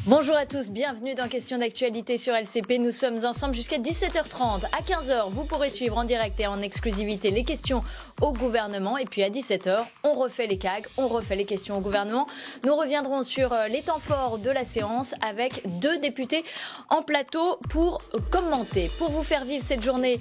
Bonjour à tous, bienvenue dans Question d'actualité sur LCP. Nous sommes ensemble jusqu'à 17h30. À 15h, vous pourrez suivre en direct et en exclusivité les questions au gouvernement. Et puis à 17h, on refait les CAG, on refait les questions au gouvernement. Nous reviendrons sur les temps forts de la séance avec 2 députés en plateau pour commenter. Pour vous faire vivre cette journée,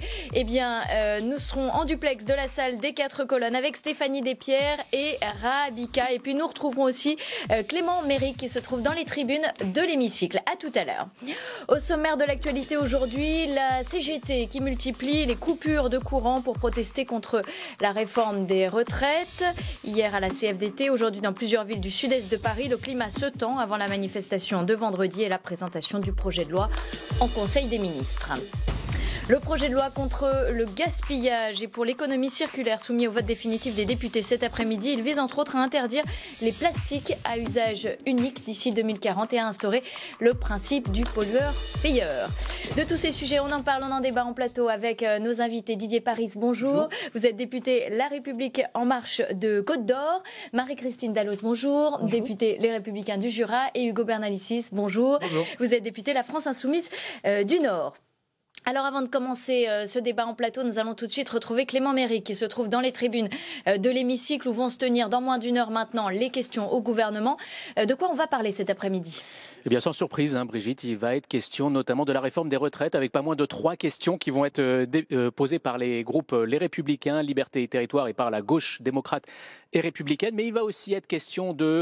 nous serons en duplex de la salle des 4 colonnes avec Stéphanie Despierres et Rahabika. Et puis nous retrouverons aussi Clément Méric qui se trouve dans les tribunes de l'hémicycle. À tout à l'heure. Au sommaire de l'actualité aujourd'hui, la CGT qui multiplie les coupures de courant pour protester contre la réforme des retraites. Hier à la CFDT, aujourd'hui dans plusieurs villes du sud-est de Paris, le climat se tend avant la manifestation de vendredi et la présentation du projet de loi en Conseil des ministres. Le projet de loi contre le gaspillage et pour l'économie circulaire soumis au vote définitif des députés cet après-midi, il vise entre autres à interdire les plastiques à usage unique d'ici 2040 et à instaurer le principe du pollueur-payeur. De tous ces sujets, on en parle, on en débat en plateau avec nos invités. Didier Paris, bonjour. Bonjour. Vous êtes député La République En Marche de Côte d'Or. Marie-Christine Dalloz, bonjour. Député Les Républicains du Jura. Et Hugo Bernalicis, bonjour. Bonjour. Vous êtes député La France Insoumise du Nord. Alors avant de commencer ce débat en plateau, nous allons tout de suite retrouver Clément Méric qui se trouve dans les tribunes de l'hémicycle où vont se tenir dans moins d'1 heure maintenant les questions au gouvernement. De quoi on va parler cet après-midi ? Eh bien, sans surprise, Brigitte, il va être question notamment de la réforme des retraites avec pas moins de 3 questions qui vont être posées par les groupes Les Républicains, Liberté et Territoire et par la gauche démocrate et républicaine. Mais il va aussi être question de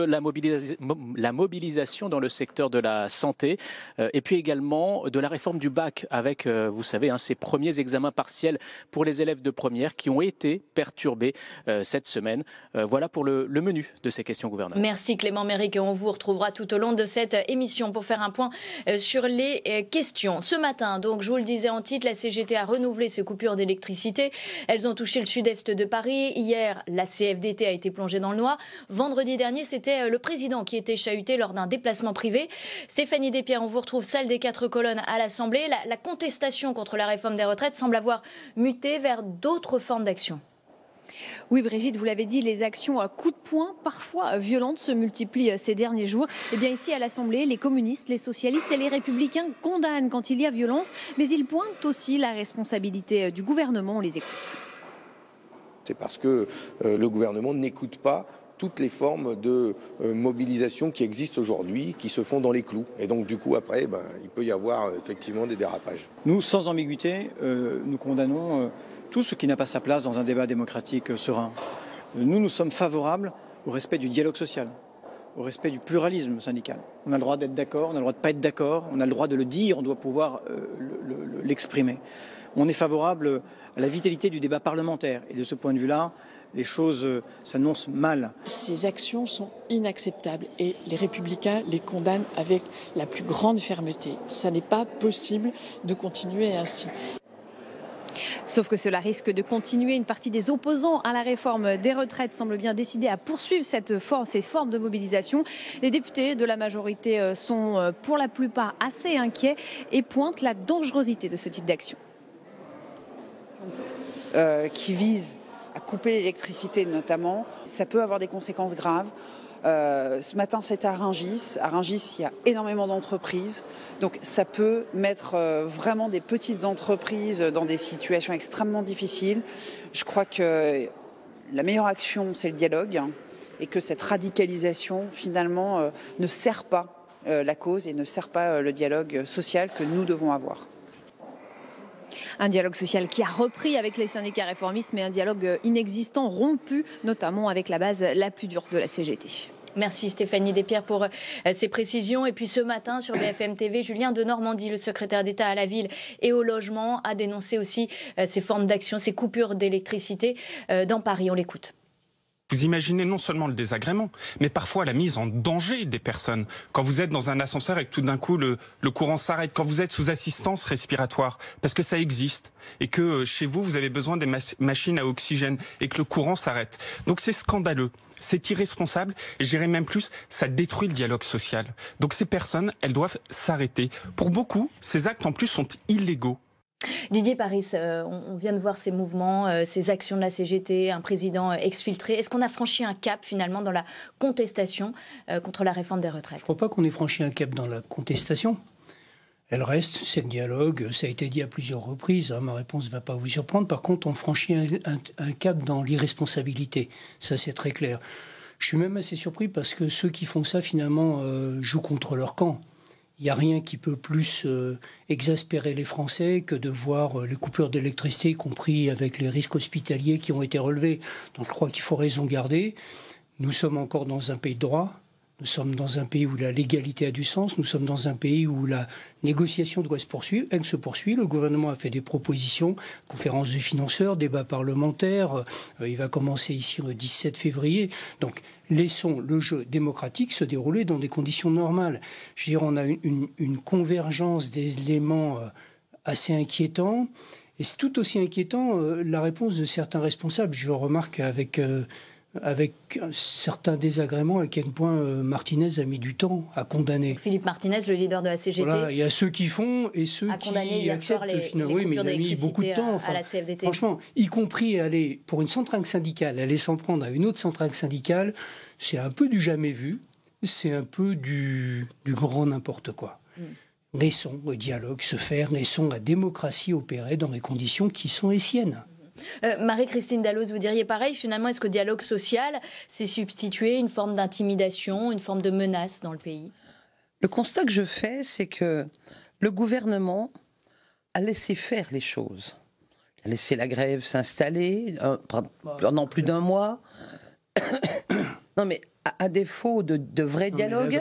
la mobilisation dans le secteur de la santé et puis également de la réforme du bac avec, vous savez, ces premiers examens partiels pour les élèves de première qui ont été perturbés cette semaine. Voilà pour le menu de ces questions gouvernementales. Merci Clément Méric et on vous retrouvera tout au long de cette émission pour faire un point sur les questions. Ce matin, donc, je vous le disais en titre, la CGT a renouvelé ses coupures d'électricité. Elles ont touché le sud-est de Paris. Hier, la CFDT a été plongée dans le noir. Vendredi dernier, c'était le président qui était chahuté lors d'un déplacement privé. Stéphanie Despierres, on vous retrouve salle des 4 colonnes à l'Assemblée. La contestation contre la réforme des retraites semble avoir muté vers d'autres formes d'action. Oui Brigitte, vous l'avez dit, les actions à coups de poing, parfois violentes, se multiplient ces derniers jours. Et bien ici à l'Assemblée, les communistes, les socialistes et les républicains condamnent quand il y a violence, mais ils pointent aussi la responsabilité du gouvernement. On les écoute. C'est parce que le gouvernement n'écoute pas toutes les formes de mobilisation qui existent aujourd'hui, qui se font dans les clous. Et donc du coup après, il peut y avoir effectivement des dérapages. Nous, sans ambiguïté, nous condamnons tout ce qui n'a pas sa place dans un débat démocratique serein. Nous sommes favorables au respect du dialogue social, au respect du pluralisme syndical. On a le droit d'être d'accord, on a le droit de ne pas être d'accord, on a le droit de le dire, on doit pouvoir l'exprimer. On est favorable à la vitalité du débat parlementaire. Et de ce point de vue-là, les choses s'annoncent mal. Ces actions sont inacceptables et les Républicains les condamnent avec la plus grande fermeté. Ça n'est pas possible de continuer ainsi. Sauf que cela risque de continuer. Une partie des opposants à la réforme des retraites semble bien décidée à poursuivre ces formes de mobilisation. Les députés de la majorité sont pour la plupart assez inquiets et pointent la dangerosité de ce type d'action. Qui vise à couper l'électricité notamment, ça peut avoir des conséquences graves. Ce matin, c'était à Rungis. À Rungis, il y a énormément d'entreprises. Donc, ça peut mettre vraiment des petites entreprises dans des situations extrêmement difficiles. Je crois que la meilleure action, c'est le dialogue et que cette radicalisation, finalement, ne sert pas la cause et ne sert pas le dialogue social que nous devons avoir. Un dialogue social qui a repris avec les syndicats réformistes, mais un dialogue inexistant, rompu, notamment avec la base la plus dure de la CGT. Merci Stéphanie Despierres pour ces précisions. Et puis ce matin sur BFM TV, Julien Denormandie, le secrétaire d'État à la ville et au logement, a dénoncé aussi ces formes d'action, ces coupures d'électricité dans Paris. On l'écoute. Vous imaginez non seulement le désagrément, mais parfois la mise en danger des personnes. Quand vous êtes dans un ascenseur et que tout d'un coup le courant s'arrête, quand vous êtes sous assistance respiratoire, parce que ça existe, et que chez vous, vous avez besoin des machines à oxygène, et que le courant s'arrête. Donc c'est scandaleux, c'est irresponsable, et j'irais même plus, ça détruit le dialogue social. Donc ces personnes, elles doivent s'arrêter. Pour beaucoup, ces actes en plus sont illégaux. Didier Paris, on vient de voir ces mouvements, ces actions de la CGT, un président exfiltré. Est-ce qu'on a franchi un cap finalement dans la contestation contre la réforme des retraites? Je ne crois pas qu'on ait franchi un cap dans la contestation. Elle reste, c'est le dialogue, ça a été dit à plusieurs reprises, hein, ma réponse ne va pas vous surprendre. Par contre, on franchit un cap dans l'irresponsabilité, ça c'est très clair. Je suis même assez surpris parce que ceux qui font ça finalement jouent contre leur camp. Il n'y a rien qui peut plus exaspérer les Français que de voir les coupures d'électricité, y compris avec les risques hospitaliers qui ont été relevés. Donc je crois qu'il faut raison garder. Nous sommes encore dans un pays de droit. Nous sommes dans un pays où la légalité a du sens. Nous sommes dans un pays où la négociation doit se poursuivre. Elle se poursuit. Le gouvernement a fait des propositions, conférence des financeurs, débat parlementaire. Il va commencer ici le 17 février. Donc, laissons le jeu démocratique se dérouler dans des conditions normales. Je veux dire, on a une convergence des éléments assez inquiétants. Et c'est tout aussi inquiétant la réponse de certains responsables. Je remarque avec certains désagréments à quel point Martinez a mis du temps à condamner. Philippe Martinez, le leader de la CGT, voilà, il y a ceux qui font et ceux qui acceptent oui, mais il a mis beaucoup de temps. À la CFDT. Franchement, y compris aller pour une centrale syndicale, aller s'en prendre à une autre centrale syndicale, c'est un peu du jamais vu, c'est un peu du grand n'importe quoi. Laissons le dialogue se faire, laissons la démocratie opérer dans les conditions qui sont les siennes. Marie-Christine Dalloz, vous diriez pareil, finalement, est-ce que le dialogue social s'est substitué une forme d'intimidation, une forme de menace dans le pays? Le constat que je fais, c'est que le gouvernement a laissé faire les choses. Il a laissé la grève s'installer pendant plus d'un mois. Non mais à défaut de vrai dialogue,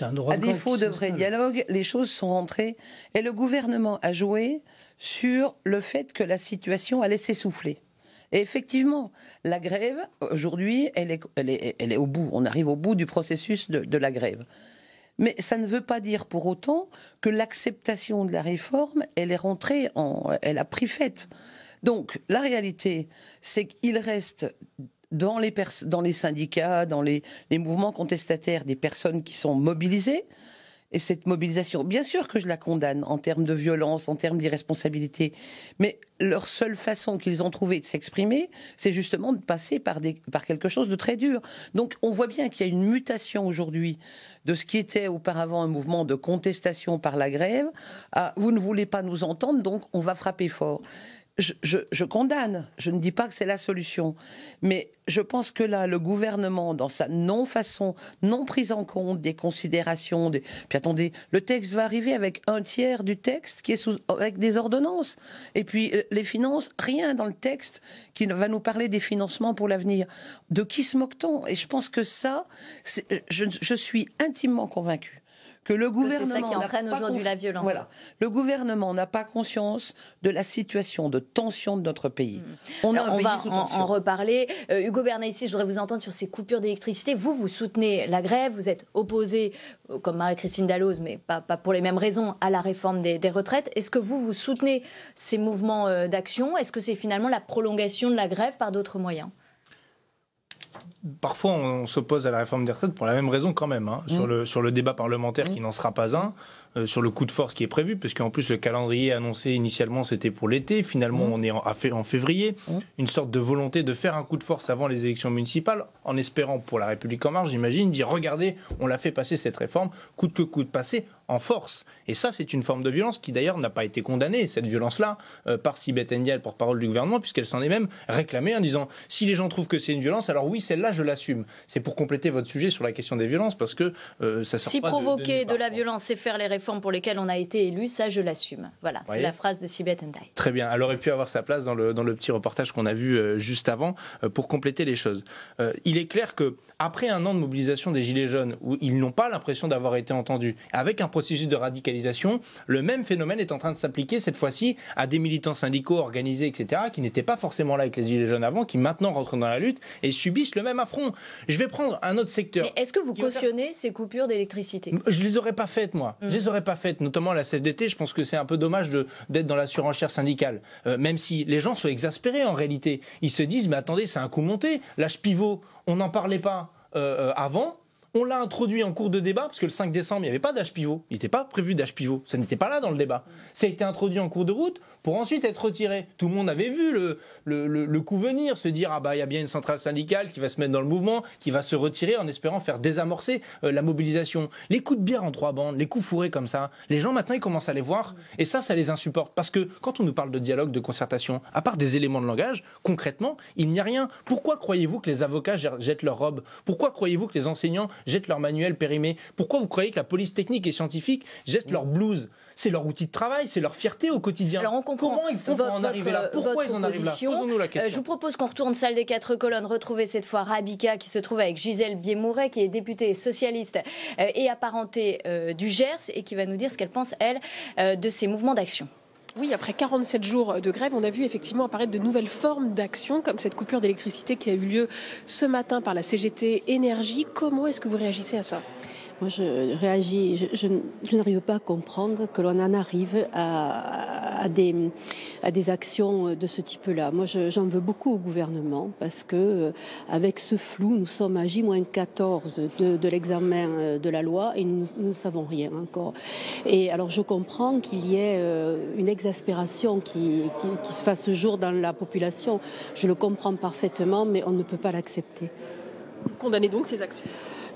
les choses sont rentrées et le gouvernement a joué sur le fait que la situation allait s'essouffler. Et effectivement, la grève, aujourd'hui, elle est au bout. On arrive au bout du processus de la grève. Mais ça ne veut pas dire pour autant que l'acceptation de la réforme, elle est rentrée, elle a pris fait. Donc, la réalité, c'est qu'il reste dans les syndicats, dans les mouvements contestataires, des personnes qui sont mobilisées. Et cette mobilisation, bien sûr que je la condamne en termes de violence, en termes d'irresponsabilité, mais leur seule façon qu'ils ont trouvé de s'exprimer, c'est justement de passer par quelque chose de très dur. Donc on voit bien qu'il y a une mutation aujourd'hui de ce qui était auparavant un mouvement de contestation par la grève à « vous ne voulez pas nous entendre, donc on va frapper fort ». Je condamne, je ne dis pas que c'est la solution, mais je pense que là, le gouvernement, dans sa non-façon, non prise en compte des considérations, puis attendez, le texte va arriver avec un tiers du texte qui est avec des ordonnances, et puis les finances, rien dans le texte qui va nous parler des financements pour l'avenir. De qui se moque-t-on? Et je pense que ça, je suis intimement convaincue que le gouvernement, c'est ça qui entraîne aujourd'hui la violence. Voilà. Le gouvernement n'a pas conscience de la situation de tension de notre pays. On va en reparler. Hugo Bernalicis, je voudrais vous entendre sur ces coupures d'électricité. Vous soutenez la grève, vous êtes opposé, comme Marie-Christine Dalloz, mais pas pour les mêmes raisons, à la réforme des retraites. Est-ce que vous soutenez ces mouvements d'action? Est-ce que c'est finalement la prolongation de la grève par d'autres moyens? Parfois, on s'oppose à la réforme des retraites pour la même raison quand même, hein, sur le débat parlementaire qui n'en sera pas un, sur le coup de force qui est prévu, parce qu'en plus le calendrier annoncé initialement c'était pour l'été, finalement on est en février, une sorte de volonté de faire un coup de force avant les élections municipales, en espérant pour la République en marche, j'imagine, dire regardez, on l'a fait passer cette réforme, coûte que coûte, passer en force. Et ça, c'est une forme de violence qui d'ailleurs n'a pas été condamnée, cette violence-là, par Sibeth Ndiaye, porte-parole du gouvernement, puisqu'elle s'en est même réclamée en disant si les gens trouvent que c'est une violence, alors oui, celle-là, je l'assume. C'est pour compléter votre sujet sur la question des violences, parce que ça sort si pas provoquer de la violence, c'est faire les réformes pour lesquelles on a été élu, ça, je l'assume. Voilà, c'est la phrase de Sibeth Ndiaye. Très bien, elle aurait pu avoir sa place dans le petit reportage qu'on a vu juste avant, pour compléter les choses. Il est clair que après un an de mobilisation des Gilets jaunes, où ils n'ont pas l'impression d'avoir été entendus, avec un processus de radicalisation, le même phénomène est en train de s'appliquer cette fois-ci à des militants syndicaux organisés, etc., qui n'étaient pas forcément là avec les Gilets jaunes avant, qui maintenant rentrent dans la lutte et subissent le même affront. Je vais prendre un autre secteur. Mais est-ce que vous cautionnez ces coupures d'électricité? Je les aurais pas faites, moi. Je les aurais pas faites, notamment la CFDT. Je pense que c'est un peu dommage d'être dans la surenchère syndicale. Même si les gens sont exaspérés en réalité. Ils se disent, mais attendez, c'est un coup monté. L'âge pivot, on n'en parlait pas avant. On l'a introduit en cours de débat, parce que le 5 décembre, il n'y avait pas d'âge pivot. Il n'était pas prévu d'âge pivot. Ça n'était pas là dans le débat. Ça a été introduit en cours de route pour ensuite être retiré. Tout le monde avait vu le coup venir, se dire, ah bah il y a bien une centrale syndicale qui va se mettre dans le mouvement, qui va se retirer en espérant faire désamorcer la mobilisation. Les coups de bière en 3 bandes, les coups fourrés comme ça, les gens maintenant ils commencent à les voir et ça les insupporte. Parce que quand on nous parle de dialogue, de concertation, à part des éléments de langage, concrètement, il n'y a rien. Pourquoi croyez-vous que les avocats jettent leur robe? Pourquoi croyez-vous que les enseignants jettent leur manuel périmé? Pourquoi vous croyez que la police technique et scientifique jettent leur blouse? C'est leur outil de travail, c'est leur fierté au quotidien. Alors on comprend comment ils font pour en arriver là? Pourquoi ils en arrivent là? Posons-nous la question. Je vous propose qu'on retourne salle des 4 colonnes, retrouver cette fois Rabika qui se trouve avec Gisèle Biémouret, qui est députée socialiste et apparentée du Gers et qui va nous dire ce qu'elle pense, elle, de ces mouvements d'action. Oui, après 47 jours de grève, on a vu effectivement apparaître de nouvelles formes d'action, comme cette coupure d'électricité qui a eu lieu ce matin par la CGT Énergie. Comment est-ce que vous réagissez à ça ? Moi, je réagis, je n'arrive pas à comprendre que l'on en arrive à des actions de ce type-là. Moi, j'en veux beaucoup au gouvernement parce que, avec ce flou, nous sommes à J-14 de l'examen de la loi et nous ne savons rien encore. Et alors, je comprends qu'il y ait une exaspération qui se fasse jour dans la population. Je le comprends parfaitement, mais on ne peut pas l'accepter. Vous condamnez donc ces actions ?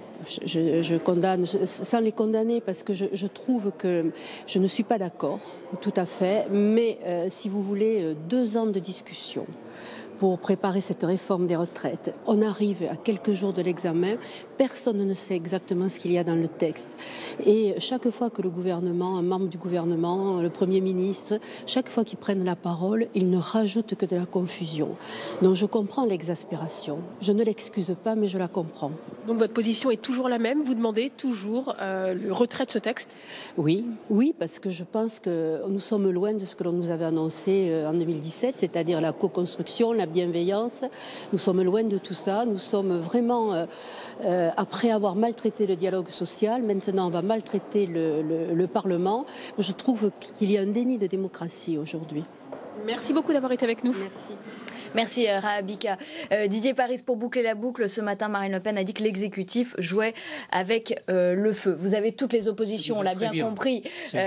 Je condamne, sans les condamner, parce que je trouve que je ne suis pas d'accord, tout à fait, mais si vous voulez 2 ans de discussion pour préparer cette réforme des retraites, on arrive à quelques jours de l'examen, personne ne sait exactement ce qu'il y a dans le texte. Et chaque fois que le gouvernement, un membre du gouvernement, le Premier ministre, chaque fois qu'ils prennent la parole, ils ne rajoutent que de la confusion. Donc je comprends l'exaspération. Je ne l'excuse pas, mais je la comprends. Donc votre position est toujours la même? Vous demandez toujours le retrait de ce texte? Oui, parce que je pense que nous sommes loin de ce que l'on nous avait annoncé en 2017, c'est-à-dire la co-construction, la bienveillance. Nous sommes loin de tout ça. Nous sommes vraiment, après avoir maltraité le dialogue social, maintenant on va maltraiter le Parlement. Je trouve qu'il y a un déni de démocratie aujourd'hui. Merci beaucoup d'avoir été avec nous. Merci. Merci Rabika. Didier Paris, pour boucler la boucle, ce matin Marine Le Pen a dit que l'exécutif jouait avec le feu. Vous avez toutes les oppositions, on l'a bien compris,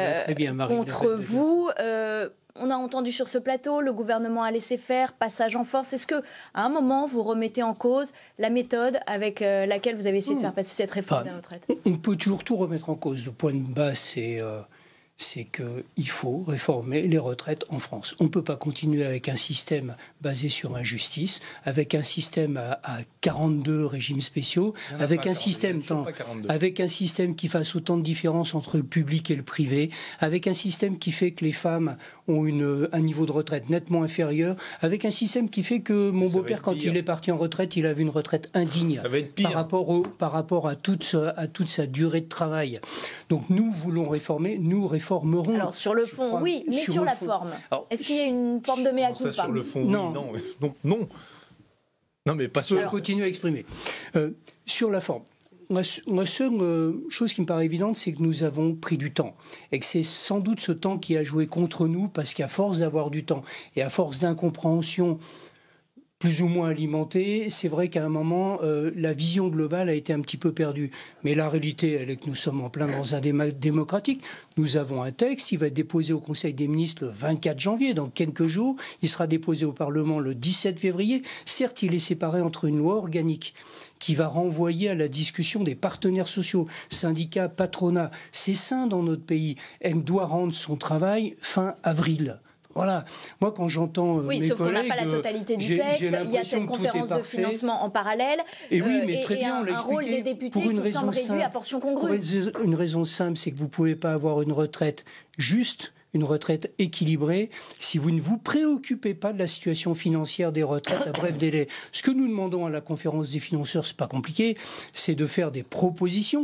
contre vous. On a entendu sur ce plateau, le gouvernement a laissé faire, passage en force. Est-ce que, à un moment, vous remettez en cause la méthode avec laquelle vous avez essayé de faire passer cette réforme des retraites? On peut toujours tout remettre en cause. Le point de base, c'est qu'il faut réformer les retraites en France. On ne peut pas continuer avec un système basé sur injustice, avec un système à 42 régimes spéciaux, avec un système qui fasse autant de différences entre le public et le privé, avec un système qui fait que les femmes ont un niveau de retraite nettement inférieur, avec un système qui fait que mon beau-père, quand il est parti en retraite, il avait une retraite indigne par rapport à toute sa durée de travail. Donc nous voulons réformer, nous réformerons. Alors sur le fond, oui, mais sur la forme. Est-ce qu'il y a une forme de mea culpa? Sur le fond, non. Non, mais pas sur. Je vais continuer à exprimer. Sur la forme. La seule chose qui me paraît évidente, c'est que nous avons pris du temps. Et que c'est sans doute ce temps qui a joué contre nous, parce qu'à force d'avoir du temps et à force d'incompréhension plus ou moins alimentée, c'est vrai qu'à un moment, la vision globale a été un petit peu perdue. Mais la réalité, elle est que nous sommes en plein dans un débat démocratique. Nous avons un texte, il va être déposé au Conseil des ministres le 24 janvier, dans quelques jours. Il sera déposé au Parlement le 17 février. Certes, il est séparé entre une loi organique qui va renvoyer à la discussion des partenaires sociaux, syndicats, patronats. C'est sain dans notre pays. Elle doit rendre son travail fin avril. Voilà. Moi, quand j'entends mes collègues... Oui, sauf qu'on n'a pas la totalité du texte. Il y a cette conférence de financement en parallèle. Et oui, mais très bien, on l'a expliqué. Un rôle des députés qui semble réduit à portion congrue. Une raison simple, c'est que vous ne pouvez pas avoir une retraite juste, une retraite équilibrée, si vous ne vous préoccupez pas de la situation financière des retraites à bref délai. Ce que nous demandons à la conférence des financeurs, c'est pas compliqué, c'est de faire des propositions.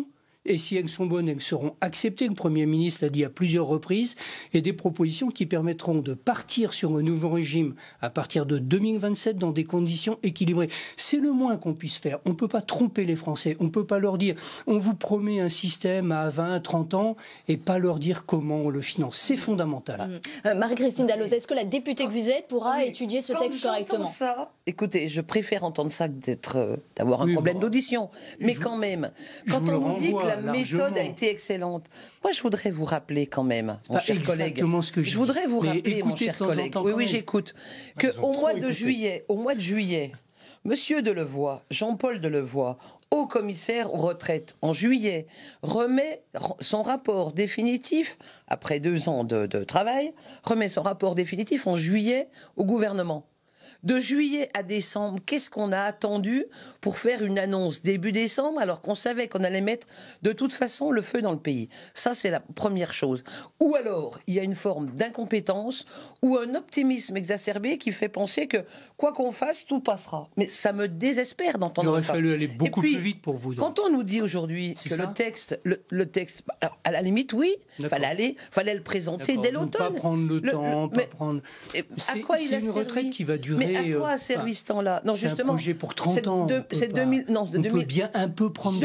Et si elles sont bonnes, elles seront acceptées. Le Premier ministre l'a dit à plusieurs reprises. Et des propositions qui permettront de partir sur un nouveau régime à partir de 2027 dans des conditions équilibrées. C'est le moins qu'on puisse faire. On ne peut pas tromper les Français. On ne peut pas leur dire on vous promet un système à 20, 30 ans et pas leur dire comment on le finance. C'est fondamental. Marie-Christine Dalloz, est-ce que la députée que vous êtes pourra étudier ce texte correctement? Ça, écoutez, je préfère entendre ça que d'avoir un problème d'audition. Mais quand même, quand on nous dit que la méthode a été excellente, moi je voudrais vous rappeler quand même, mon cher collègue, je voudrais vous rappeler, mon cher collègue, oui, j'écoute, qu'au mois de juillet, Monsieur Delevoye, Jean-Paul Delevoye, haut commissaire aux retraites, en juillet, remet son rapport définitif, après 2 ans de travail, remet son rapport définitif en juillet au gouvernement. De juillet à décembre, qu'est-ce qu'on a attendu pour faire une annonce début décembre alors qu'on savait qu'on allait mettre de toute façon le feu dans le pays? Ça, c'est la première chose. Ou alors, il y a une forme d'incompétence ou un optimisme exacerbé qui fait penser que quoi qu'on fasse, tout passera. Mais ça me désespère d'entendre ça. Il aurait fallu aller beaucoup plus vite pour vous. Quand on nous dit aujourd'hui que le texte, alors, à la limite, oui, fallait le présenter dès l'automne. Pas prendre le temps, pas prendre... À quoi il a servi? C'est une retraite qui va durer... Mais à quoi a servi ce temps-là? Non, justement. C'est un projet pour 30 ans. C'est 2000. Non, de 2000. On peut bien un peu prendre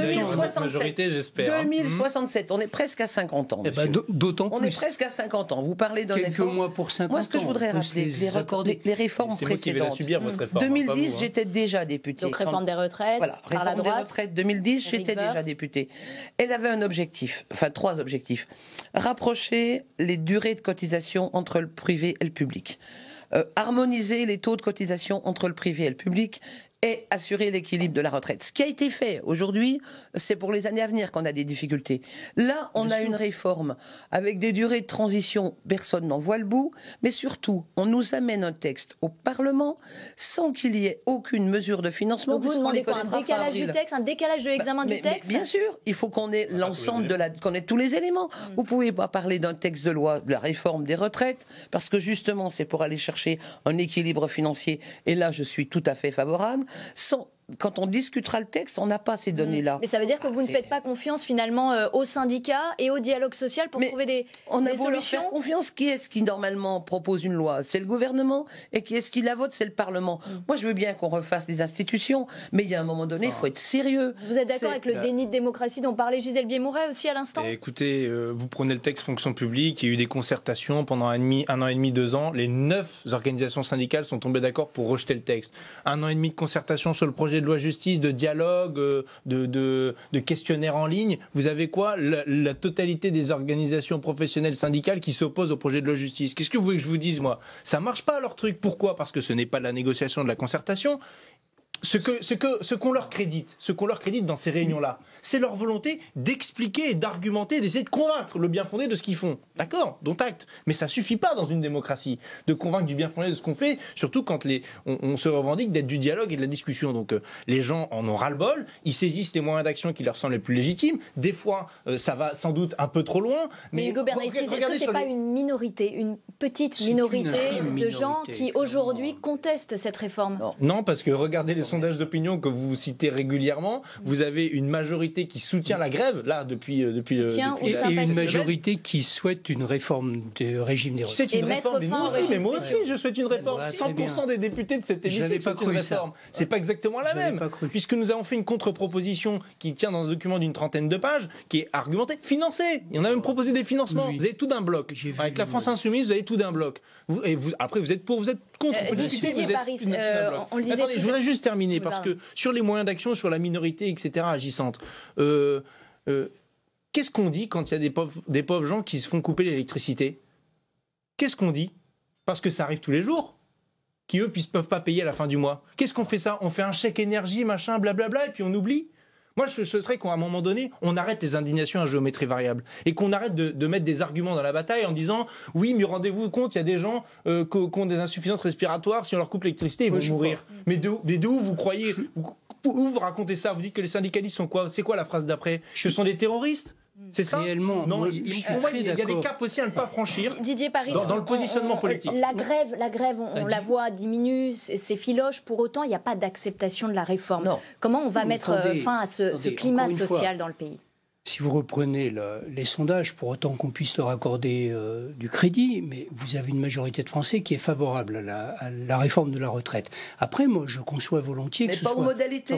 2067. On est presque à 50 ans. D'autant plus. On est presque à 50 ans. Vous parlez d'un quelques mois pour 50 ans. Moi, ce que je voudrais rappeler, les réformes précédentes. 2010, j'étais déjà députée. Donc réforme des retraites. Voilà, réforme des retraites. 2010, j'étais déjà députée. Elle avait un objectif, enfin 3 objectifs. Rapprocher les durées de cotisation entre le privé et le public. Harmoniser les taux de cotisation entre le privé et le public et assurer l'équilibre de la retraite. Ce qui a été fait aujourd'hui, c'est pour les années à venir qu'on a des difficultés. Là, on a une réforme avec des durées de transition, personne n'en voit le bout, mais surtout, on nous amène un texte au Parlement sans qu'il y ait aucune mesure de financement. Donc vous demandez quoi? Un décalage du texte, un décalage de l'examen du texte? Bien sûr, il faut qu'on ait l'ensemble qu'on ait tous les éléments. Vous ne pouvez pas parler d'un texte de loi, de la réforme des retraites, parce que justement, c'est pour aller chercher un équilibre financier. Et là, je suis tout à fait favorable. Quand on discutera le texte, on n'a pas ces données-là. Mais ça veut dire que vous ne faites pas confiance finalement aux syndicats et au dialogue social pour trouver des solutions? On a beau leur faire confiance. Qui est-ce qui normalement propose une loi? C'est le gouvernement. Et qui est-ce qui la vote? C'est le Parlement. Moi, je veux bien qu'on refasse des institutions, mais il y a un moment donné, il faut être sérieux. Vous êtes d'accord avec le déni de démocratie dont parlait Gisèle Biémouret aussi à l'instant? Écoutez, vous prenez le texte fonction publique, il y a eu des concertations pendant 1 an et demi, 2 ans. Les 9 organisations syndicales sont tombées d'accord pour rejeter le texte. 1 an et demi de concertation sur le projet de loi justice, de dialogue, de questionnaires en ligne. Vous avez quoi? La totalité des organisations professionnelles syndicales qui s'opposent au projet de loi justice. Qu'est-ce que vous voulez que je vous dise, moi? Ça marche pas leur truc. Pourquoi? Parce que ce n'est pas de la négociation, de la concertation. Ce qu'on leur crédite dans ces réunions-là, c'est leur volonté d'expliquer et d'argumenter, d'essayer de convaincre le bien fondé de ce qu'ils font. D'accord, dont acte. Mais ça suffit pas dans une démocratie de convaincre du bien fondé de ce qu'on fait, surtout quand on se revendique d'être du dialogue et de la discussion. Donc les gens en ont ras-le-bol, ils saisissent les moyens d'action qui leur semblent les plus légitimes. Des fois, ça va sans doute un peu trop loin. Mais Hugo Bernalicis, est-ce que c'est pas une minorité, une petite minorité de gens qui aujourd'hui contestent cette réforme? Non, parce que regardez les sondages d'opinion que vous citez régulièrement, vous avez une majorité qui soutient la grève, là, depuis et une majorité qui souhaite une réforme du régime des retraites. C'est une réforme, mais moi aussi, je souhaite une réforme. 100% des députés de cet hémicycle souhaitent une réforme. C'est pas exactement la même, puisque nous avons fait une contre-proposition qui tient dans un document d'une 30aine de pages, qui est argumentée, financée. Et on a même proposé des financements. Vous avez tout d'un bloc. Avec la France Insoumise, vous avez tout d'un bloc. Après, vous êtes pour, vous êtes contre. Attendez, je voudrais juste terminer. Parce que sur les moyens d'action, sur la minorité, etc., agissante, qu'est-ce qu'on dit quand il y a des pauvres gens qui se font couper l'électricité? Qu'est-ce qu'on dit? Parce que ça arrive tous les jours, qui eux peuvent pas payer à la fin du mois. Qu'est-ce qu'on fait ça? On fait un chèque énergie, machin, blablabla, et puis on oublie. Moi, je souhaiterais qu'à un moment donné, on arrête les indignations à géométrie variable et qu'on arrête de mettre des arguments dans la bataille en disant « Oui, mais rendez-vous compte, il y a des gens qui ont des insuffisances respiratoires, si on leur coupe l'électricité, ils vont mourir. » Mais de où vous croyez? Où vous racontez ça? Vous dites que les syndicalistes sont quoi? C'est quoi la phrase d'après? Ce sont des terroristes? C'est ça? Réellement. Non, pour moi, il y a des caps aussi à ne pas franchir. Didier Paris, dans le positionnement politique. La grève, on la voit diminue, c'est filoche. Pour autant, il n'y a pas d'acceptation de la réforme. Non. Comment on va mettre fin à ce climat social dans le pays? Si vous reprenez les sondages, pour autant qu'on puisse leur accorder du crédit, mais vous avez une majorité de Français qui est favorable à la réforme de la retraite. Après, moi, je conçois volontiers que ce soit... Mais pas aux modalités,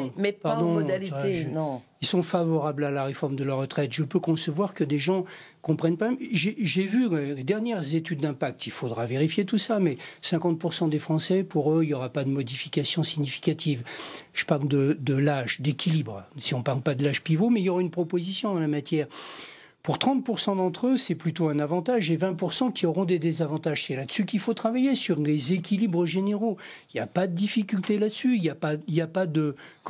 non. Ils sont favorables à la réforme de la retraite. Je peux concevoir que des gens comprennent pas. J'ai vu les dernières études d'impact. Il faudra vérifier tout ça, mais 50% des Français, pour eux, il n'y aura pas de modification significative. Je parle de l'âge, d'équilibre. Si on ne parle pas de l'âge pivot, mais il y aura une proposition en la matière. Pour 30% d'entre eux, c'est plutôt un avantage et 20% qui auront des désavantages. C'est là-dessus qu'il faut travailler, sur les équilibres généraux. Il n'y a pas de difficulté là-dessus. Il n'y a pas de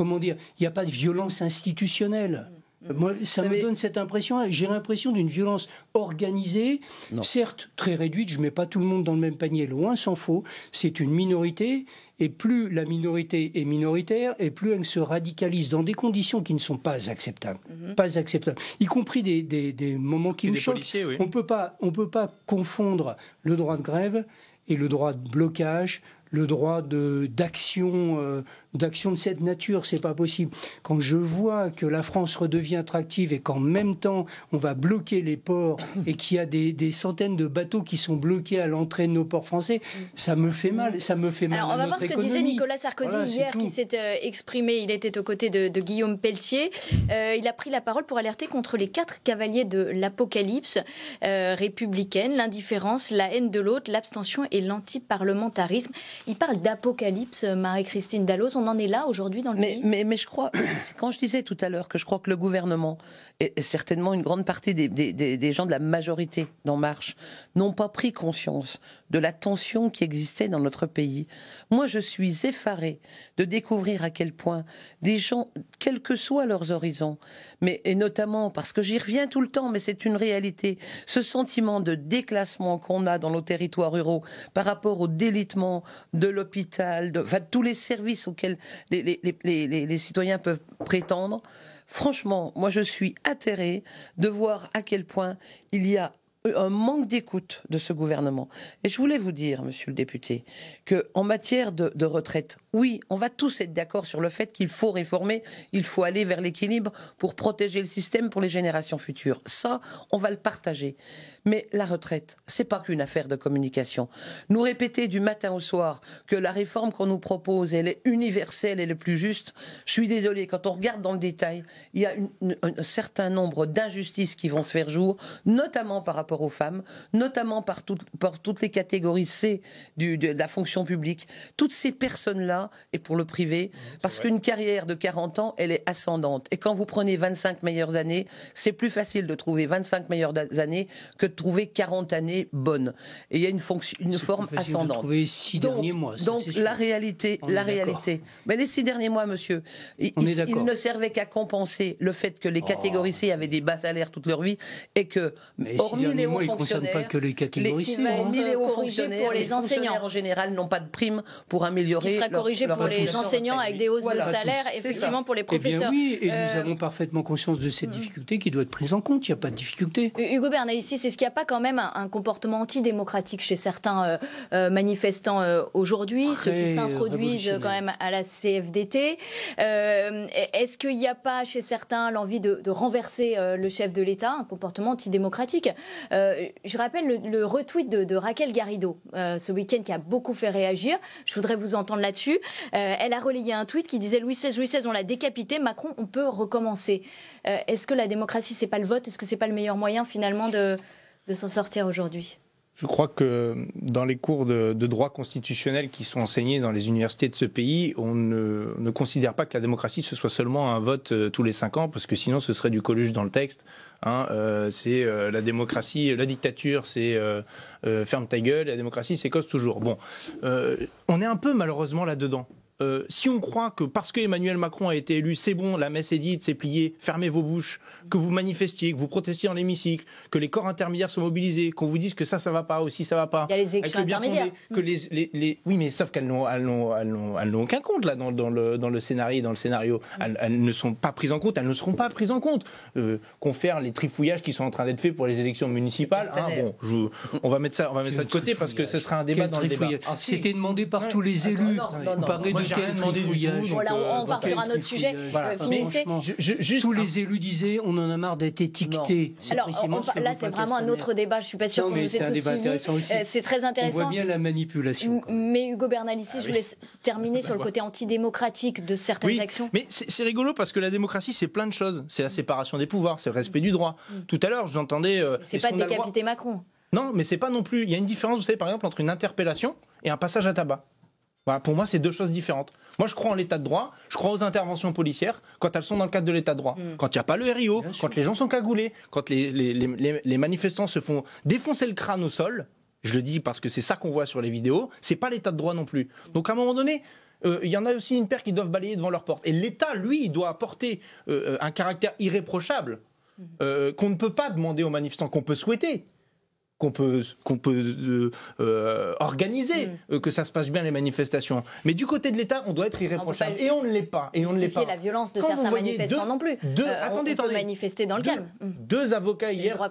violence institutionnelle. Moi, ça me donne cette impression. J'ai l'impression d'une violence organisée, certes très réduite. Je ne mets pas tout le monde dans le même panier, loin s'en faut. C'est une minorité. Et plus la minorité est minoritaire, et plus elle se radicalise dans des conditions qui ne sont pas acceptables. Pas acceptables. Y compris des moments qui me choquent. Oui. On ne peut pas confondre le droit de grève et le droit de blocage, le droit d'action de cette nature, c'est pas possible. Quand je vois que la France redevient attractive et qu'en même temps on va bloquer les ports et qu'il y a des centaines de bateaux qui sont bloqués à l'entrée de nos ports français, ça me fait mal. Ça me fait mal. Alors on va voir ce que disait Nicolas Sarkozy hier, qui s'est exprimé. Il était aux côtés de Guillaume Pelletier. Il a pris la parole pour alerter contre les 4 cavaliers de l'apocalypse républicaine: l'indifférence, la haine de l'autre, l'abstention et l'antiparlementarisme. Il parle d'apocalypse, Marie-Christine Dalloz. On en est là aujourd'hui dans le pays. Mais je crois, c'est quand je disais tout à l'heure que je crois que le gouvernement et certainement une grande partie des gens de la majorité d'En Marche n'ont pas pris conscience de la tension qui existait dans notre pays. Moi, je suis effarée de découvrir à quel point des gens, quels que soient leurs horizons, et notamment parce que j'y reviens tout le temps, mais c'est une réalité, ce sentiment de déclassement qu'on a dans nos territoires ruraux par rapport au délitement de l'hôpital, de tous les services auxquels les citoyens peuvent prétendre. Franchement, moi je suis atterrée de voir à quel point il y a un manque d'écoute de ce gouvernement. Et je voulais vous dire, monsieur le député, qu'en matière de retraite, oui, on va tous être d'accord sur le fait qu'il faut réformer, il faut aller vers l'équilibre pour protéger le système pour les générations futures. Ça, on va le partager. Mais la retraite, c'est pas qu'une affaire de communication. Nous répéter du matin au soir que la réforme qu'on nous propose, elle est universelle, elle est plus juste, je suis désolée, quand on regarde dans le détail, il y a un certain nombre d'injustices qui vont se faire jour, notamment par rapport aux femmes, notamment par toutes les catégories C de la fonction publique. Toutes ces personnes-là, et pour le privé, parce qu'une carrière de 40 ans, elle est ascendante. Et quand vous prenez 25 meilleures années, c'est plus facile de trouver 25 meilleures années que de trouver 40 années bonnes. Et il y a une forme ascendante. Trouver 6 derniers mois. Donc la réalité. Mais les 6 derniers mois, monsieur, ils ne servaient qu'à compenser le fait que les catégories C avaient des bas salaires toute leur vie et que, hormis les hauts fonctionnaires, pas que les catégories C, les hauts fonctionnaires, les enseignants en général n'ont pas de prime pour améliorer. Qui sera corrigé pour les enseignants avec des hausses de salaire, effectivement pour les professeurs. Eh bien oui, et nous avons parfaitement conscience de cette difficulté qui doit être prise en compte. Il n'y a pas de difficulté. Hugo Bernalicis, est-ce qu'il n'y a pas quand même un comportement antidémocratique chez certains manifestants aujourd'hui, ceux qui s'introduisent quand même à la CFDT? Est-ce qu'il n'y a pas chez certains l'envie de renverser le chef de l'État, un comportement antidémocratique? Je rappelle le retweet de Raquel Garrido ce week-end qui a beaucoup fait réagir. Je voudrais vous entendre là-dessus. Elle a relayé un tweet qui disait Louis XVI, on l'a décapité, Macron, on peut recommencer. Est-ce que la démocratie, c'est pas le vote? Est-ce que c'est pas le meilleur moyen finalement de s'en sortir aujourd'hui? Je crois que dans les cours de droit constitutionnel qui sont enseignés dans les universités de ce pays, on ne considère pas que la démocratie ce soit seulement un vote tous les 5 ans, parce que sinon ce serait du Coluche dans le texte. C'est la démocratie, la dictature, c'est ferme ta gueule, la démocratie c'est cause toujours. Bon, on est un peu malheureusement là-dedans. Si on croit que parce que Emmanuel Macron a été élu, c'est bon, la messe est dite, c'est plié, fermez vos bouches, que vous manifestiez, que vous protestiez dans l'hémicycle, que les corps intermédiaires sont mobilisés, qu'on vous dise que ça va pas, aussi ça va pas. Il y a les élections intermédiaires. Oui, mais sauf qu'elles n'ont aucun compte là dans le scénario. Elles ne sont pas prises en compte, elles ne seront pas prises en compte. Qu'on faire les trifouillages qui sont en train d'être faits pour les élections municipales. On va mettre ça de côté parce que ce sera un débat dans le débat. C'était demandé par tous les élus. j'ai rien demandé du tout. Voilà, on part sur un autre sujet. Finissez. Tous les élus disaient on en a marre d'être étiquetés. Alors là, c'est vraiment un autre débat. Je suis pas sûre qu'on nous ait tous suivis. C'est très intéressant. On voit bien la manipulation. Mais Hugo Bernalicis, je vous laisse terminer sur le côté antidémocratique de certaines actions. Mais c'est rigolo parce que la démocratie, c'est plein de choses. C'est la séparation des pouvoirs, c'est le respect du droit. Tout à l'heure, j'entendais. C'est pas décapiter Macron. Non, mais c'est pas non plus. Il y a une différence, vous savez, par exemple, entre une interpellation et un passage à tabac. Voilà, pour moi, c'est deux choses différentes. Moi, je crois en l'état de droit, je crois aux interventions policières quand elles sont dans le cadre de l'état de droit. Quand il n'y a pas le RIO, quand les gens sont cagoulés, quand les manifestants se font défoncer le crâne au sol, je le dis parce que c'est ça qu'on voit sur les vidéos, c'est pas l'état de droit non plus. Donc à un moment donné, il y en a aussi une paire qui doivent balayer devant leur porte. Et l'État, lui, il doit apporter un caractère irréprochable qu'on ne peut pas demander aux manifestants, qu'on peut souhaiter. Qu'on peut organiser, que ça se passe bien les manifestations. Mais du côté de l'État, on doit être irréprochable. Et on ne l'est pas. Et on ne l'est pas. La violence de certains manifestants non plus. Attendez, on peut manifester dans le calme. Deux avocats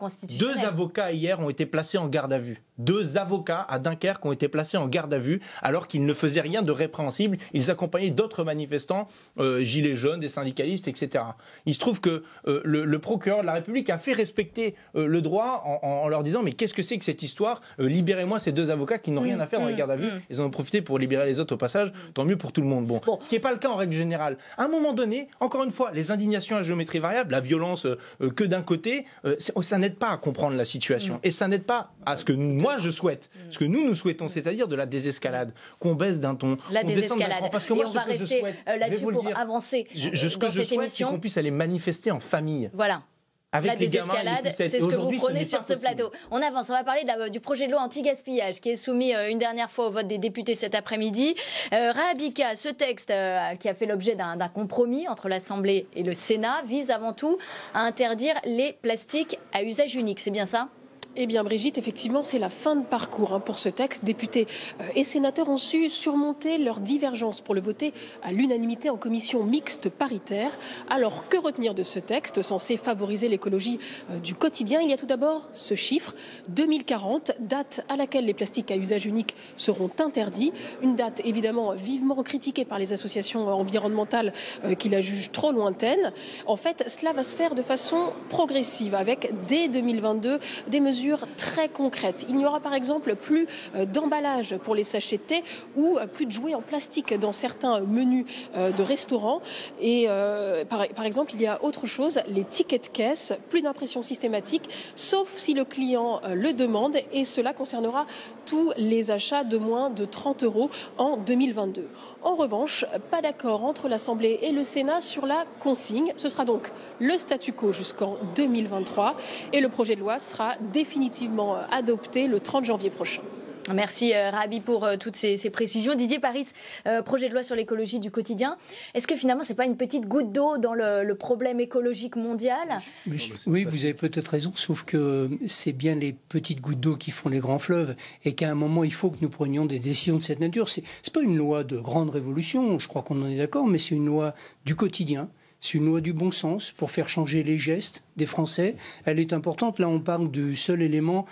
hier ont été placés en garde à vue. 2 avocats à Dunkerque ont été placés en garde à vue alors qu'ils ne faisaient rien de répréhensible. Ils accompagnaient d'autres manifestants, gilets jaunes, des syndicalistes, etc. Il se trouve que le procureur de la République a fait respecter le droit en leur disant mais qu'est-ce que c'est que cette histoire, libérez-moi ces 2 avocats qui n'ont rien à faire dans les gardes à vue. Ils en ont profité pour libérer les autres au passage, tant mieux pour tout le monde. Bon. Ce qui n'est pas le cas en règle générale. À un moment donné, encore une fois, les indignations à géométrie variable, la violence que d'un côté, ça n'aide pas à comprendre la situation. Et ça n'aide pas à ce que moi je souhaite, ce que nous souhaitons, c'est-à-dire de la désescalade, qu'on baisse d'un ton, la désescalade. Parce que moi, on va rester là-dessus pour avancer ce que je souhaite, c'est qu'on puisse aller manifester en famille. Voilà. La désescalade, c'est ce que vous prenez sur ce plateau. On avance, on va parler du projet de loi anti-gaspillage qui est soumis une dernière fois au vote des députés cet après-midi. Rahabika, ce texte qui a fait l'objet d'un compromis entre l'Assemblée et le Sénat vise avant tout à interdire les plastiques à usage unique, c'est bien ça ? Eh bien, Brigitte, effectivement, c'est la fin de parcours pour ce texte. Députés et sénateurs ont su surmonter leurs divergences pour le voter à l'unanimité en commission mixte paritaire. Alors, que retenir de ce texte censé favoriser l'écologie du quotidien ? Il y a tout d'abord ce chiffre, 2040, date à laquelle les plastiques à usage unique seront interdits. Une date évidemment vivement critiquée par les associations environnementales qui la jugent trop lointaine. En fait, cela va se faire de façon progressive avec, dès 2022, des mesures très concrètes. Il n'y aura par exemple plus d'emballage pour les sachets de thé ou plus de jouets en plastique dans certains menus de restaurants. Et par exemple, il y a autre chose, les tickets de caisse, plus d'impression systématique, sauf si le client le demande, et cela concernera tous les achats de moins de 30 € en 2022. En revanche, pas d'accord entre l'Assemblée et le Sénat sur la consigne. Ce sera donc le statu quo jusqu'en 2023 et le projet de loi sera définitivement adopté le 30 janvier prochain. Merci Rabi pour toutes ces précisions. Didier Paris, projet de loi sur l'écologie du quotidien. Est-ce que finalement, ce n'est pas une petite goutte d'eau dans le problème écologique mondial ? Oui, vous avez peut-être raison, sauf que c'est bien les petites gouttes d'eau qui font les grands fleuves et qu'à un moment, il faut que nous prenions des décisions de cette nature. Ce n'est pas une loi de grande révolution, je crois qu'on en est d'accord, mais c'est une loi du quotidien. C'est une loi du bon sens pour faire changer les gestes des Français. Elle est importante. Là, on parle du seul élément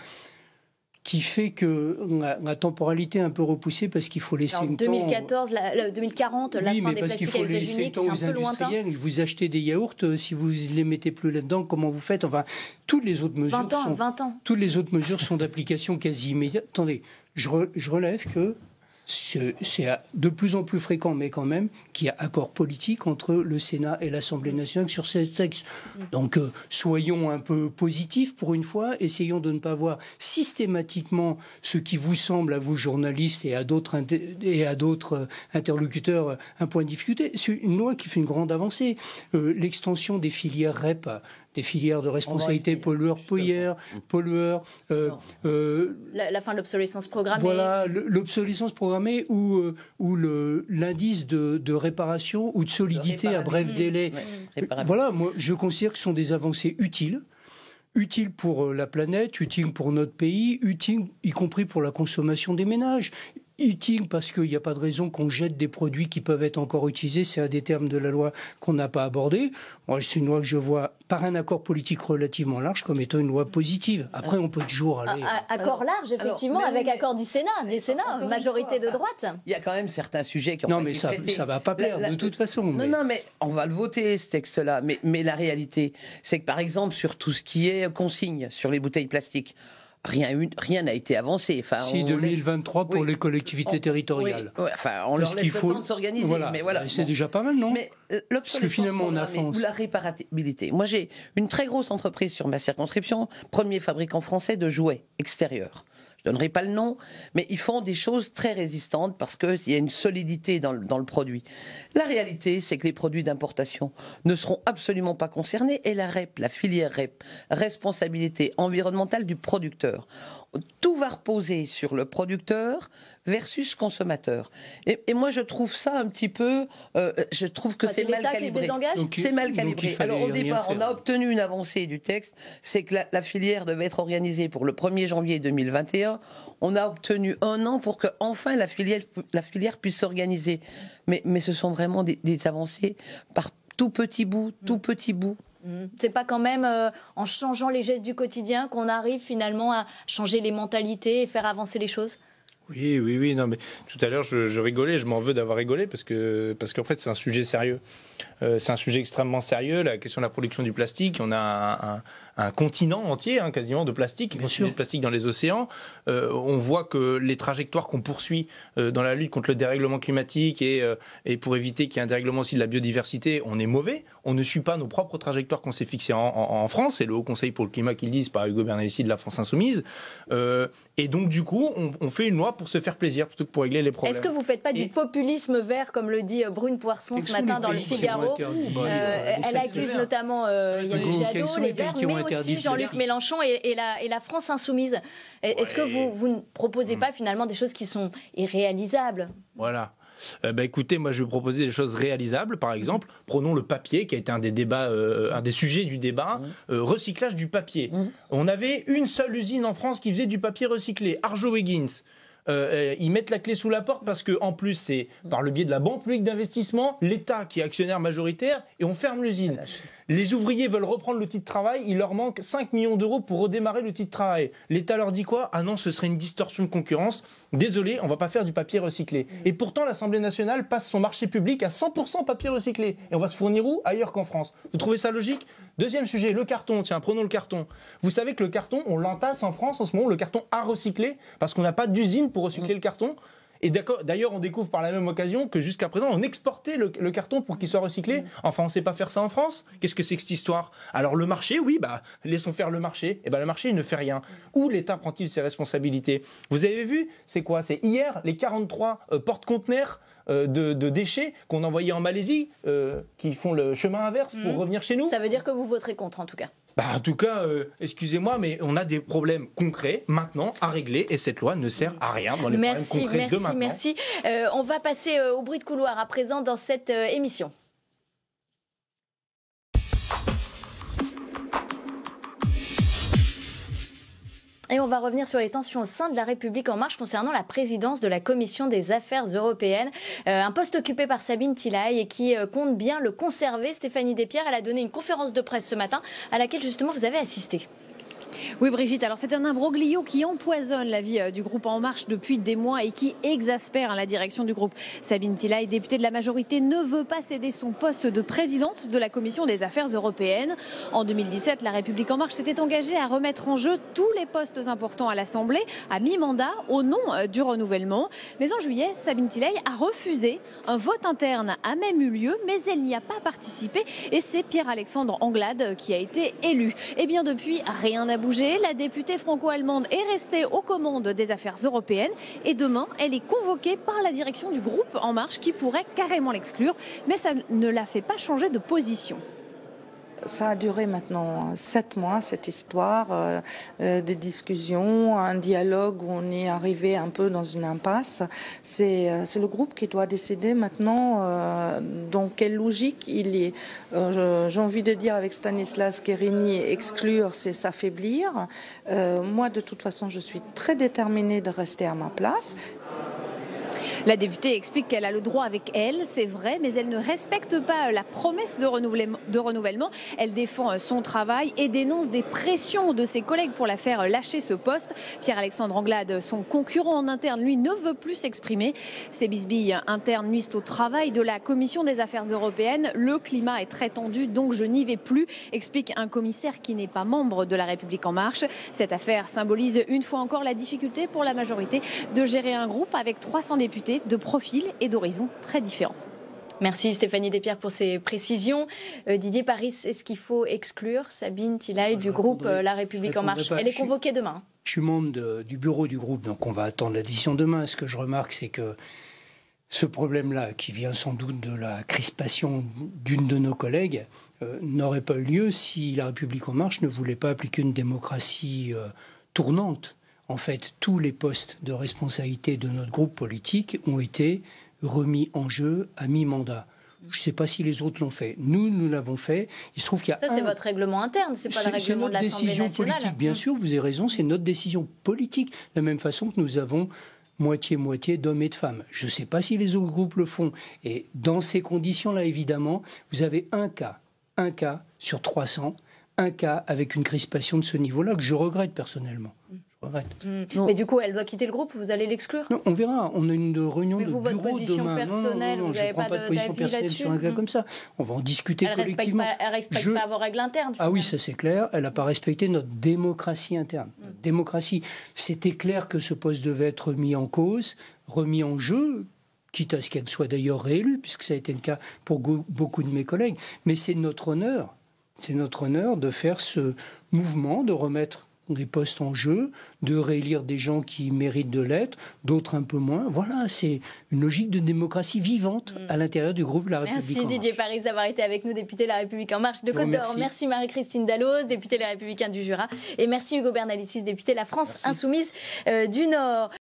qui fait que la temporalité est un peu repoussée parce qu'il faut laisser une 2014, 2040, la fin des plastiques à usage unique, c'est un peu lointain. Vous achetez des yaourts, si vous ne les mettez plus là-dedans, comment vous faites ? Enfin, toutes les autres mesures 20 ans. Toutes les autres mesures sont d'application quasi immédiate. Attendez, je relève que c'est de plus en plus fréquent, mais quand même, qu'il y a accord politique entre le Sénat et l'Assemblée nationale sur ces textes. Donc, soyons un peu positifs pour une fois, essayons de ne pas voir systématiquement ce qui vous semble, à vous journalistes et à d'autres interlocuteurs, un point de difficulté. C'est une loi qui fait une grande avancée. L'extension des filières REP, des filières de responsabilité pollueur-payeur, la fin de l'obsolescence programmée. Voilà, l'obsolescence programmée ou l'indice de réparation ou de solidité à bref délai. Voilà, moi je considère que ce sont des avancées utiles pour la planète, utiles pour notre pays, utiles y compris pour la consommation des ménages. utile parce qu'il n'y a pas de raison qu'on jette des produits qui peuvent être encore utilisés. C'est un des termes de la loi qu'on n'a pas abordé. Moi, c'est une loi que je vois, par un accord politique relativement large, comme étant une loi positive. Après, on peut toujours aller... Accord large, effectivement, avec accord du Sénat, majorité de droite. Il y a quand même certains sujets qui ont non, pas mais été ça ne va pas plaire, de toute façon. Non, mais on va le voter, ce texte-là. Mais la réalité, c'est que, par exemple, sur tout ce qui est consigne, sur les bouteilles plastiques, rien n'a été avancé. Enfin, si 2023 pour les collectivités territoriales. Oui, enfin, on leur laisse le temps de s'organiser. Voilà. Mais voilà, c'est déjà pas mal, non? Mais parce que finalement, on avance. Ou la réparabilité. Moi, j'ai une très grosse entreprise sur ma circonscription, premier fabricant français de jouets extérieurs. Je ne donnerai pas le nom, mais ils font des choses très résistantes parce qu'il y a une solidité dans le produit. La réalité, c'est que les produits d'importation ne seront absolument pas concernés et la REP, la filière REP, responsabilité environnementale du producteur, tout va reposer sur le producteur versus consommateur. Et moi, je trouve ça un petit peu... je trouve que c'est mal calibré. C'est mal calibré. Alors au départ, on a obtenu une avancée du texte, c'est que la filière devait être organisée pour le 1er janvier 2021. On a obtenu 1 an pour que enfin la filière puisse s'organiser. Mais ce sont vraiment des avancées par tout petit bout. C'est pas quand même en changeant les gestes du quotidien qu'on arrive finalement à changer les mentalités et faire avancer les choses? Oui. Non, mais tout à l'heure, je rigolais, je m'en veux d'avoir rigolé parce qu'en fait, c'est un sujet sérieux. C'est un sujet extrêmement sérieux, la question de la production du plastique. On a un continent entier, quasiment, de plastique, de plastique dans les océans. On voit que les trajectoires qu'on poursuit dans la lutte contre le dérèglement climatique et pour éviter qu'il y ait un dérèglement aussi de la biodiversité, on est mauvais. On ne suit pas nos propres trajectoires qu'on s'est fixées en France. C'est le Haut Conseil pour le climat qui le dit, par Hugo Bernalicis de la France Insoumise. Et donc, du coup, on fait une loi pour se faire plaisir plutôt que pour régler les problèmes. Est-ce que vous ne faites pas du populisme vert, comme le dit Brune Poisson ce matin dans le Figaro? Elle accuse notamment Yannick Jadot, les Verts, mais aussi Jean-Luc Mélenchon et la France Insoumise. Est-ce que vous ne proposez pas finalement des choses qui sont irréalisables? Voilà. Écoutez, moi je vais proposer des choses réalisables. Par exemple, prenons le papier qui a été un des sujets du débat, recyclage du papier. On avait une seule usine en France qui faisait du papier recyclé, Arjowiggins. Ils mettent la clé sous la porte parce que en plus c'est par le biais de la Banque publique d'investissement, l'État qui est actionnaire majoritaire, et on ferme l'usine. Les ouvriers veulent reprendre l'outil de travail, il leur manque 5 millions d'euros pour redémarrer l'outil de travail. L'État leur dit quoi? Ah non, ce serait une distorsion de concurrence. Désolé, on va pas faire du papier recyclé. Et pourtant, l'Assemblée nationale passe son marché public à 100% papier recyclé. Et on va se fournir où? Ailleurs qu'en France. Vous trouvez ça logique? Deuxième sujet, le carton. Tiens, prenons le carton. Vous savez que le carton, on l'entasse en France en ce moment, le carton à recycler, parce qu'on n'a pas d'usine pour recycler le carton. Et d'ailleurs, on découvre par la même occasion que jusqu'à présent, on exportait le carton pour qu'il soit recyclé. Enfin, on ne sait pas faire ça en France. Qu'est-ce que c'est que cette histoire? Alors le marché, oui, laissons faire le marché. Et le marché, il ne fait rien. Où l'État prend-il ses responsabilités? Vous avez vu, c'est quoi? C'est hier, les 43 porte-conteneurs de déchets qu'on envoyait en Malaisie, qui font le chemin inverse pour revenir chez nous. Ça veut dire que vous voterez contre, en tout cas? En tout cas, excusez-moi, mais on a des problèmes concrets maintenant à régler et cette loi ne sert à rien dans les problèmes concrets de maintenant. Merci. On va passer au bruit de couloir à présent dans cette émission. Et on va revenir sur les tensions au sein de la République En Marche concernant la présidence de la Commission des Affaires Européennes. Un poste occupé par Sabine Thillaye et qui compte bien le conserver. Stéphanie Despierres, elle a donné une conférence de presse ce matin à laquelle justement vous avez assisté. Oui Brigitte, alors c'est un imbroglio qui empoisonne la vie du groupe En Marche depuis des mois et qui exaspère la direction du groupe. Sabine Thillaye, députée de la majorité, ne veut pas céder son poste de présidente de la Commission des Affaires Européennes. En 2017, la République En Marche s'était engagée à remettre en jeu tous les postes importants à l'Assemblée à mi-mandat au nom du renouvellement. Mais en juillet, Sabine Thillaye a refusé. Un vote interne a même eu lieu, mais elle n'y a pas participé et c'est Pierre-Alexandre Anglade qui a été élu. Et bien depuis, rien n'a bougé. La députée franco-allemande est restée aux commandes des affaires européennes et demain, elle est convoquée par la direction du groupe En Marche qui pourrait carrément l'exclure, mais ça ne la fait pas changer de position. Ça a duré maintenant 7 mois, cette histoire de discussion, un dialogue où on est arrivé un peu dans une impasse. C'est le groupe qui doit décider maintenant dans quelle logique il est. J'ai envie de dire avec Stanislas Guerini, exclure, c'est s'affaiblir. Moi, de toute façon, je suis très déterminée de rester à ma place. La députée explique qu'elle a le droit avec elle, c'est vrai, mais elle ne respecte pas la promesse de renouvellement. Elle défend son travail et dénonce des pressions de ses collègues pour la faire lâcher ce poste. Pierre-Alexandre Anglade, son concurrent en interne, lui, ne veut plus s'exprimer. Ces bisbilles internes nuisent au travail de la Commission des affaires européennes. Le climat est très tendu, donc je n'y vais plus, explique un commissaire qui n'est pas membre de La République En Marche. Cette affaire symbolise une fois encore la difficulté pour la majorité de gérer un groupe avec 300 députés de profils et d'horizons très différents. Merci Stéphanie Despierres pour ces précisions. Didier Paris, est-ce qu'il faut exclure Sabine Thillaye du groupe La République En Marche? Elle est convoquée demain. Je suis membre du bureau du groupe, donc on va attendre la décision demain. Ce que je remarque, c'est que ce problème-là, qui vient sans doute de la crispation d'une de nos collègues, n'aurait pas eu lieu si La République En Marche ne voulait pas appliquer une démocratie tournante. En fait, tous les postes de responsabilité de notre groupe politique ont été remis en jeu à mi-mandat. Je ne sais pas si les autres l'ont fait. Nous l'avons fait. Il se trouve qu'il y a ça, c'est votre règlement interne, c'est pas le règlement de l'Assemblée nationale. C'est notre décision politique, bien sûr, vous avez raison, c'est notre décision politique. De la même façon que nous avons moitié-moitié d'hommes et de femmes. Je ne sais pas si les autres groupes le font. Et dans ces conditions-là, évidemment, vous avez un cas sur 300, un cas avec une crispation de ce niveau-là que je regrette personnellement. Mais du coup, elle doit quitter le groupe, vous allez l'exclure? Non, on verra. On a une réunion de bureau demain. Votre position personnelle, vous n'avez pas de position personnelle sur un cas comme ça. On va en discuter collectivement. Elle ne respecte pas vos règles internes. Ah oui, ça c'est clair. Elle n'a pas respecté notre démocratie interne. Notre démocratie. C'était clair que ce poste devait être remis en cause, remis en jeu, quitte à ce qu'elle soit d'ailleurs réélue, puisque ça a été le cas pour beaucoup de mes collègues. Mais c'est notre honneur. C'est notre honneur de faire ce mouvement, de remettre des postes en jeu, de réélire des gens qui méritent de l'être, d'autres un peu moins. Voilà, c'est une logique de démocratie vivante à l'intérieur du groupe La République En Marche. Merci Didier Paris d'avoir été avec nous, député La République En Marche de Côte d'Or. Merci Marie-Christine Dalloz, députée Les Républicains du Jura. Et merci Hugo Bernalicis, député La France Insoumise du Nord.